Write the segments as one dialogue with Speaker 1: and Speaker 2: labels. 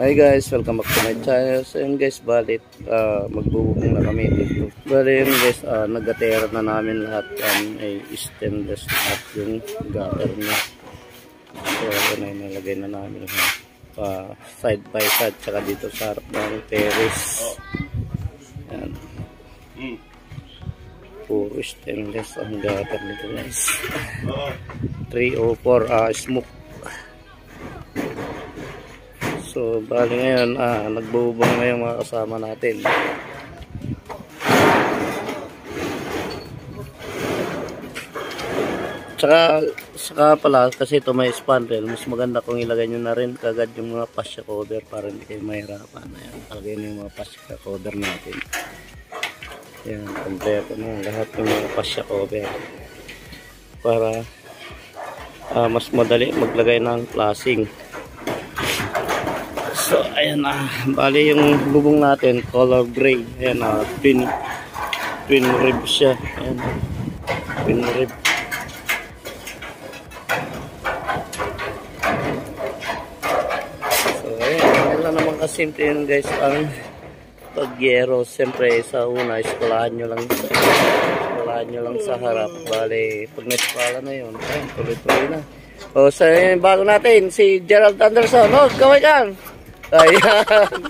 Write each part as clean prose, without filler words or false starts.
Speaker 1: Hi guys, welcome back to my channel. So yun guys, balit magbubukong na kami dito. Bali yun guys, naggatera na namin lahat. Ay stainless lahat yung gutter niya. So yun ay nalagay na namin side by side. Tsaka dito sa harap ng terrace. Yan. Puro stainless ang gutter nito guys. 304 smoke. So, bali ngayon, nagbubong na yung mga kasama natin. Saka pala, kasi ito may spandrel, mas maganda kung ilagay nyo na rin kagad yung mga fascia cover para hindi kayo mahirapan. Ayan, talagay nyo yung mga fascia cover natin. Ayan, kompleto na lahat yung mga fascia cover. Para mas madali maglagay ng flashing. So, ayan bali yung bubong natin, color gray. Ayan twin rib siya. Ayan twin rib. So, ayan lang naman kasimple yun guys ang pagyero. Siyempre sa una, iskalahan nyo lang sa harap. Bali, pag na-iskala na yun, ayan, tuloy-tuloy na. O, sa bago natin, si Gerald Anderson. O, kaway kan! Ayan.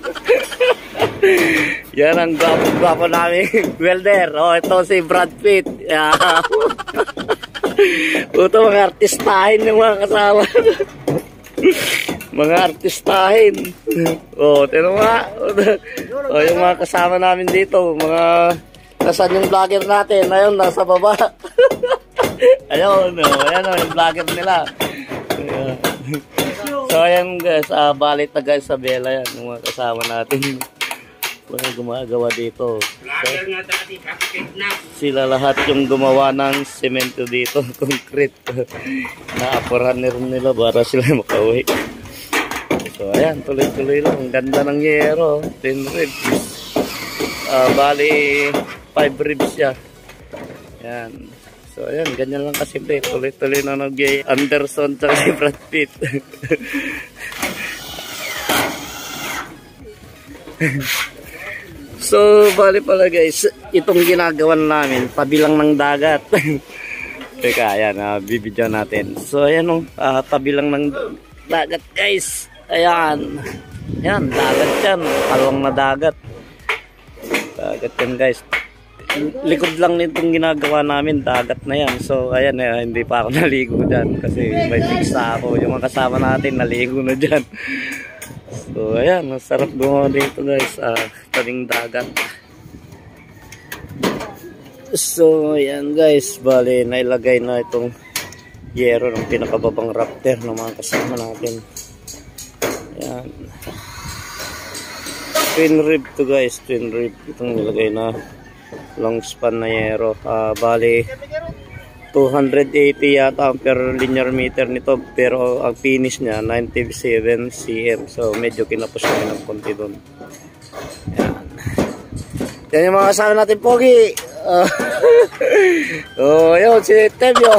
Speaker 1: Yan ang gwapo namin welder. Oh, ito si Brad Pitt. Yeah. Ito mga artistahin ng mga kasama. Mga artistahin. Oh, tino nga. Oh, yung mga kasama namin dito, mga nasaan yung vlogger natin? Ayun, nasa baba. Ayun, ayan yung vlogger nila. Ayan. So ayan guys, balit na guys sa Bella yan, yung mga kasama natin. Mga gumagawa dito. So, sila lahat yung gumawa ng semento dito, concrete. Naapuran nila para sila makauwi. So ayan, tuloy-tuloy lang. Ang ganda ng yero, 10 ribs. Bali 5 ribs siya. Ayan. So ayan, ganyan lang kasimple. Tuloy-tuloy na nag-gay Anderson tsaka si Brad Pitt. So bali pala guys, itong ginagawa namin tabi lang ng dagat. Teka, ayan, bibidyo natin. So ayan tabi lang ng dagat guys. Ayan. Ayan, dagat yan. Palong na dagat. Dagat yan guys. Likod lang nitong ginagawa namin, dagat na yan. So ayan, hindi pa ako naligo dyan kasi may tiksa ako. Yung mga kasama natin naligo na dyan. So ayan, masarap gumawa dito guys, tabing dagat. So ayan guys, bali nailagay na itong yero ng pinakababang rafter ng mga kasama natin. Ayan, twin rib to guys, twin rib. Itong nilagay na long span na yero. Bali 280 yata ang per linear meter nito, pero ang finish niya 97 cm. So medyo kinapos kami ng konti doon. Yan yung mga kasama natin pogi. Oh, yun si Tevyo.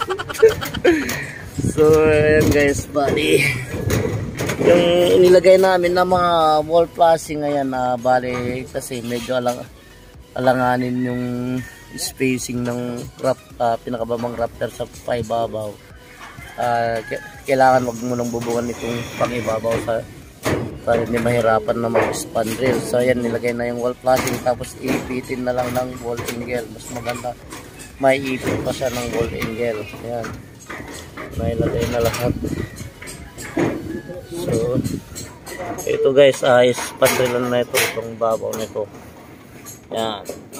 Speaker 1: So ayan guys, bali yung inilagay namin na mga wall flashing ngayon, bali kasi medyo alanganin yung spacing ng pinakababang rafter sa paibabaw. Kailangan wag mo nang bubungan itong pang-ibabaw para hindi mahirapan na mag-spandrel. So ayan, nilagay na yung wall flashing, tapos ipitin na lang ng wall angle. Mas maganda may ipit pa siya ng wall angle. Ayan, nailagay na lahat. So ito guys, spandrelan na ito, itong babaw nito. Yan,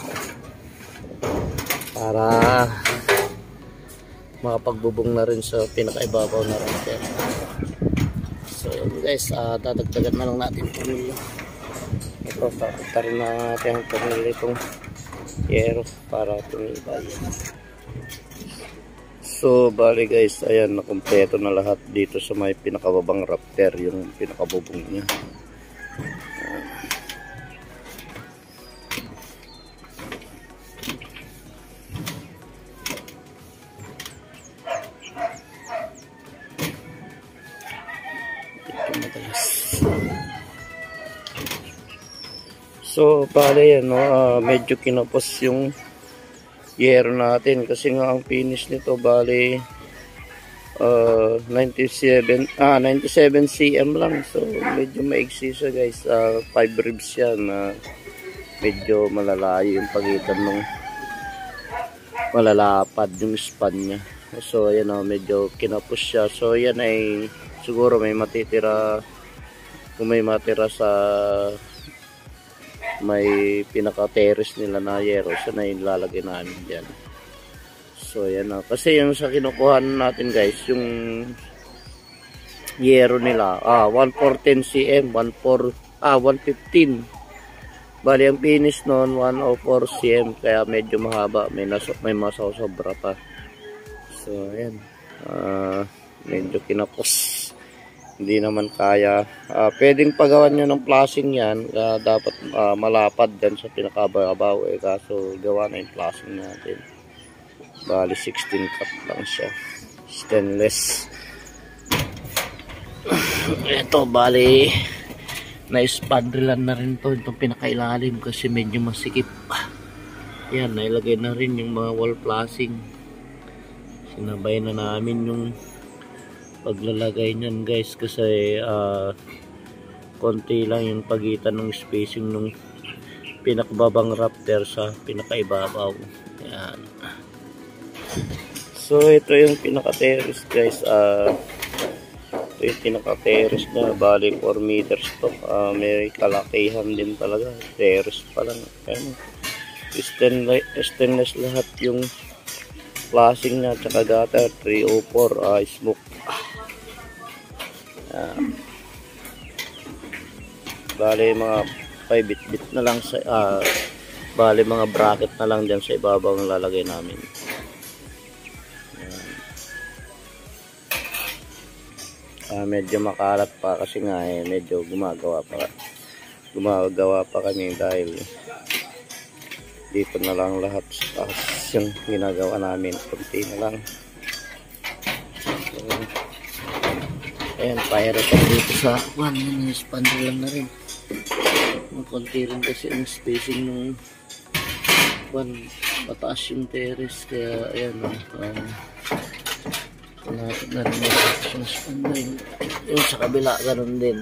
Speaker 1: para makapagbubong na rin sa pinakaibabaw na rafter. So guys, dadagdagan na lang natin ito. Tarin na natin ang tornilyo itong yero para tumibay. So bali guys, ayan, nakumpleto na lahat dito sa may pinakababang rafter, yung pinakabubong niya. madalas. So, bale yan, no? Medyo kinapos yung yero natin. Kasi nga ang finish nito, bale, 97 cm lang. So, medyo maigsi siya, guys. 5 ribs yan. Medyo malalayo yung pagitan ng malalapad yung span niya. So, ayan o, medyo kinapos siya. So, yan ay siguro may matitira, kung may matira sa may pinaka-terrace nila na yero, siya na yung lalagay namin dyan. So, yan o. Kasi yung sa kinukuhan natin, guys, yung yero nila, 1410 cm, 115. Bali, ang finish noon, 104 cm, kaya medyo mahaba, may masasobra pa. So, ayan. Medyo kinapos. Hindi naman kaya. Pwedeng pagawan nyo ng flashing yan. Dapat malapad dyan sa pinakababaw. Kaso gawa na yung flashing natin. Bali 16 cut lang siya. Stainless. Ito bali na-spadrilan na rin to. Itong pinakailalim kasi medyo masikip. Yan, nailagay na rin yung mga wall flashing. Sinabay na namin yung paglalagay niyan, guys, kasi konti lang yung pagitan ng spacing ng pinakababang rafter sa pinakaibabaw. Ayan. So ito yung pinaka-terrace, guys. Ito yung pinaka-terrace na bali 4 meters to. May kalakihan din talaga, terrace pa lang. Ayan. Stainless lahat yung flashing niya, tsaka gutter 304 smoke. Bali mga 5 bit na lang sa bali mga bracket na lang dyan sa ibabaw ng lalagay namin. Medyo makalat pa kasi nga medyo gumagawa pa kami dahil dito na lang lahat sa yung ginagawa namin, konti na lang. Ayan, fire up dito sa one, spandulan na rin. Konti rin kasi ang spacing nung one, mataas yung terrace, kaya ayan, natin na rin yung spandulan. Yung sa kabila, ganun din.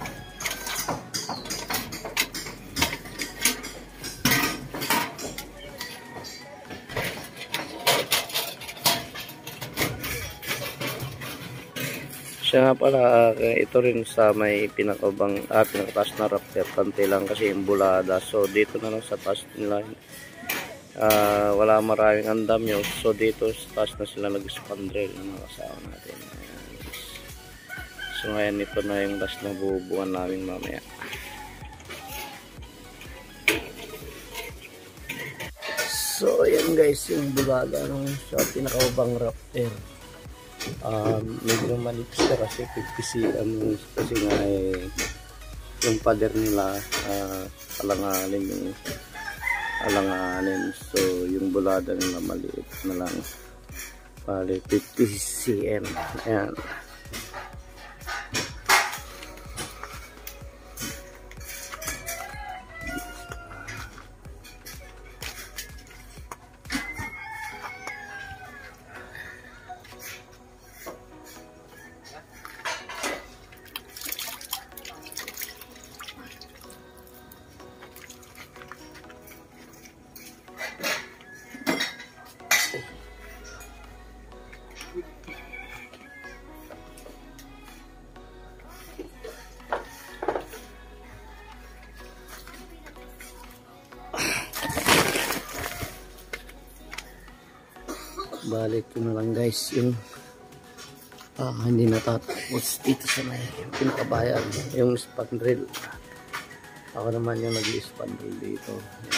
Speaker 1: Siya nga pala, ito rin sa may pinakataas na rafter, konti lang kasi yung bulada. So dito na lang sa taas nila, wala maraming andam yun. So dito sa taas na sila nag-spandrel ng mga kasama natin. So ngayon ito na yung last na bubuan namin mamaya. So ayan, guys, yung bulada sa pinakababang rafter. Medyo malipis ka kasi 50 cm kasi nga yung pader nila alanganin so yung bulada nila maliit na lang, bali 50 cm. Ayan. Balik ko na lang, guys, yung hindi natatapos dito sa may pinakabayan, yung spandrel. Ako naman yung nag-spandrel dito.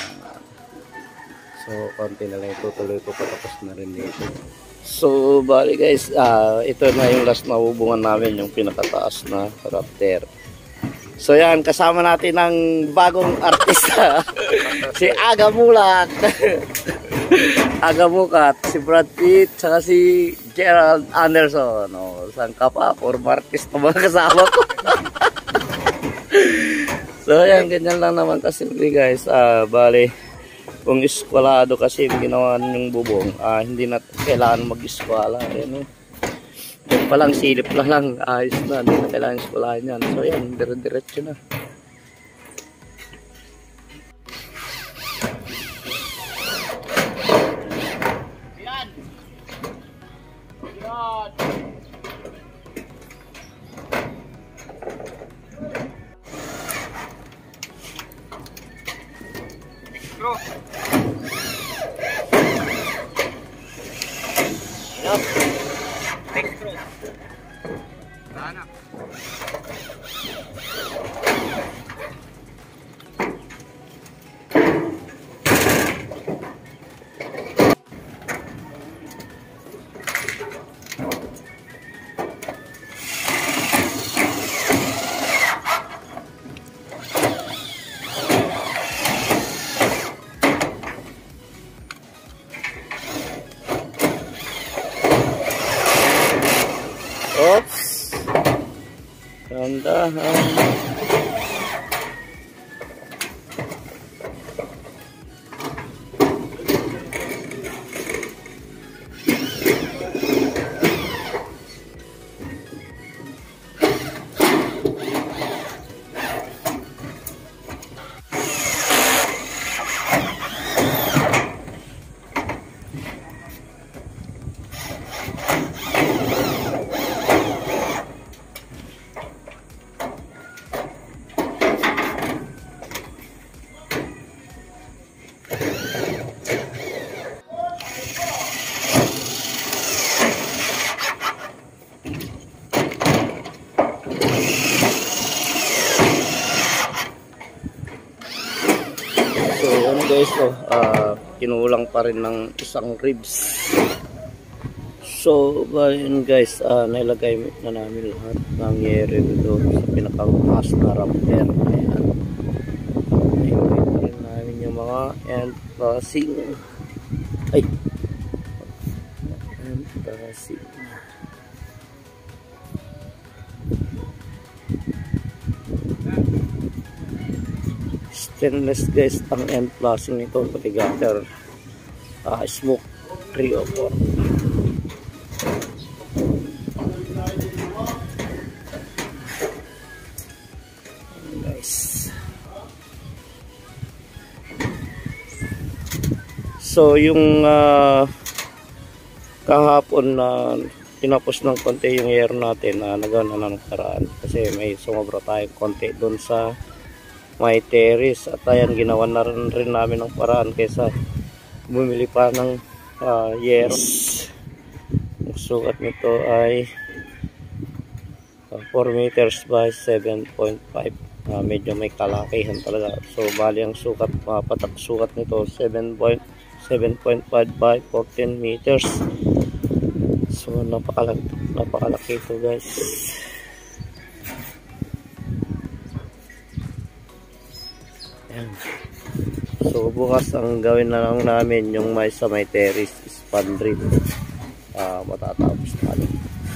Speaker 1: So konti na lang, tutuloy ko patapos na rin dito. So balik, guys, ito na yung last na hubungan namin, yung pinakataas na rafter. So yan, kasama natin ng bagong artista si Aga Mulat. Aga Mukat, si Brad Pitt, saka si Gerald Anderson. Saan ka pa? Former artist na mga kasama ko. So ayan, ganyan lang naman kasimple guys. Bale, kung eskwalado kasi yung ginawa yung bubong, hindi na kailangan mag-eskwala. Ayan, yung palang silip lang, ayos na, hindi na kailangan eskwalahan yan. So ayan, dire-diretso na. Oops. Dahan-dahan. So yun guys, kinulang pa rin ng isang ribs. So yun guys, nailagay na namin lahat ng yero doon sa pinakataas na rapper. Ayan, nailagay pa rin namin yung mga end passing. Ay, end passing. Stainless guys ang end passing nito, pati gutter, smoke 3 o 4. Guys, so yung kahapon na tinapos ng konti yung air natin, nagawa na ng paraan kasi may sumobra tayong konti doon sa may terrace, at ayan, ginawa na rin namin ng paraan kaysa bumili pa ng yes. Ang sukat nito ay 4 meters by 7.5. Medyo may kalakihan talaga. So bali ang sukat, patak sukat nito 7.5 by 14 meters. So napakalaki ito guys. So bukas ang gawin na lang namin yung may sa may terrace span rib, matatapos namin.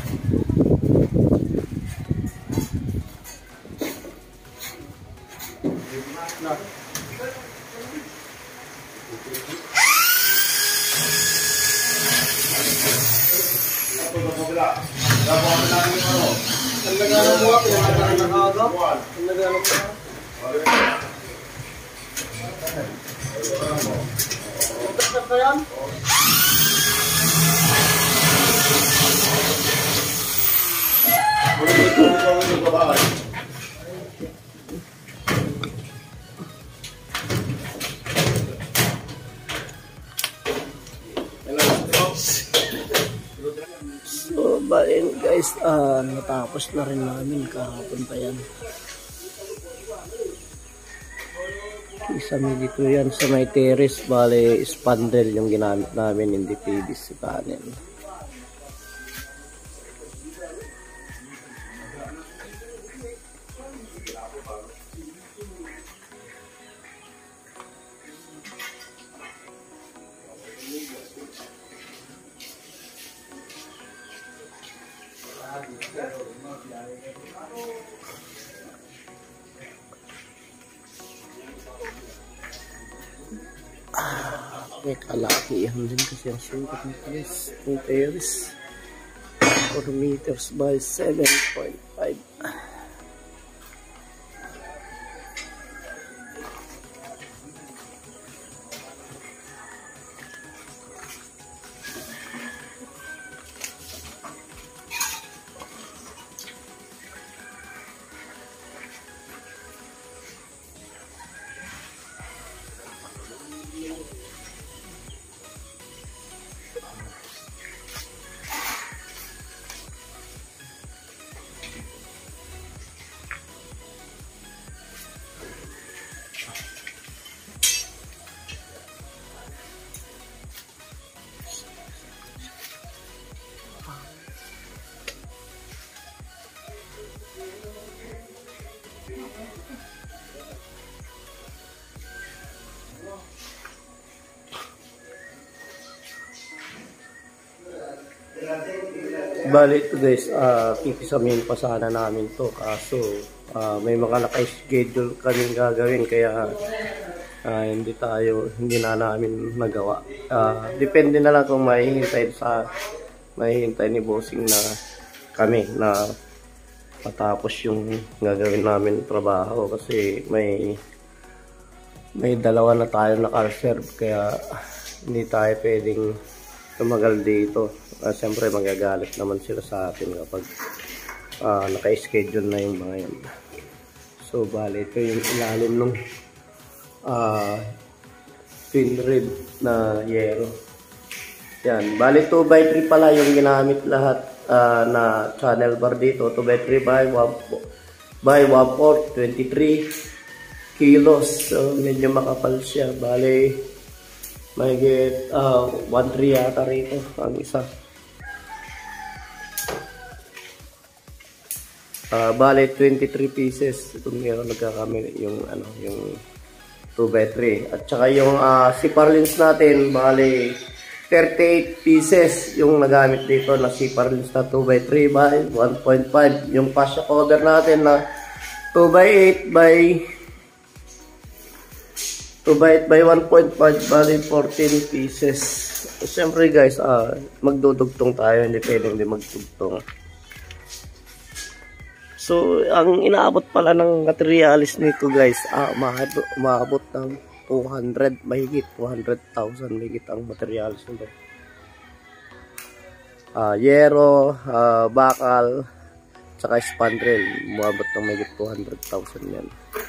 Speaker 1: So bali guys, natapos na rin namin kahapon pa yan. Isa dito yan sa may terrace, bali spandrel yung ginamit namin, hindi PVC panel. Okay, kalakihan din kasi ang sukat ng pares. Yung pares 4 meters by 7.5. Bali ito guys, kikisamin pa sana namin to kaso may mga naka-schedule kaming gagawin kaya hindi na namin nagawa. Depende na lang kung mahihintay ni bossing na kami na matapos yung gagawin namin trabaho kasi may dalawa na tayo naka-reserve kaya hindi tayo pwedeng tumagal dito. Siyempre magagalit naman sila sa atin kapag naka-schedule na yung mga yan. So bali ito yung ilalim ng twin rib na yero. Yan, bali 2x3 pala yung ginamit lahat na channel bar dito. 2x3 by 1/4, 23 kilos. So medyo makapal siya. Bali may get 1.3 yata rito ang isa. Bale 23 pieces itong meron nagkakamili yung yung 2x3 at saka yung zipper lens natin bale 38 pieces yung nagamit dito na zipper lens na 2x3 by 1.5 yung fascia cover natin na 2x8 by 1.5 bali 14 pieces. Siyempre guys, magdudugtong tayo, hindi pwedeng di magdugtong. So, ang inaabot pala ng materialis nito guys, umaabot ng 200, mahigit 200,000 mahigit ang materialis nito. Yero, bakal, tsaka spandrel, umaabot ng mahigit 200,000 yan.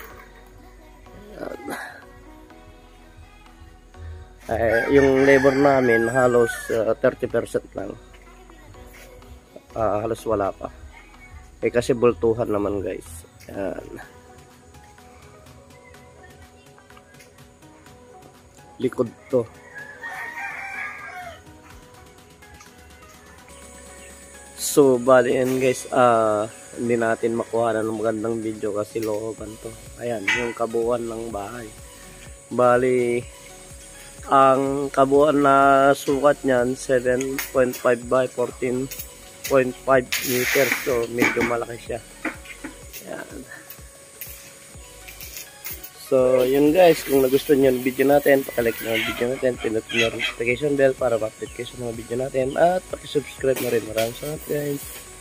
Speaker 1: Yung labor namin halos 30% lang, halos wala pa kasi bultuhan naman guys. Yan. Likod to. So bali yan guys, hindi natin makuha ng magandang video kasi looban to. Ayan yung kabuuan ng bahay. Bali ang kabuuan na sukat niyan 7.5 by 14.5 meters. So medyo malaki siya. Yan. So yun guys, kung nagustuhan niyo yung video natin, paki-like na yung video natin, pindutin niyo yung notification bell para ma-update kayo sa mga video natin at paki-subscribe na rin. Maraming salamat guys.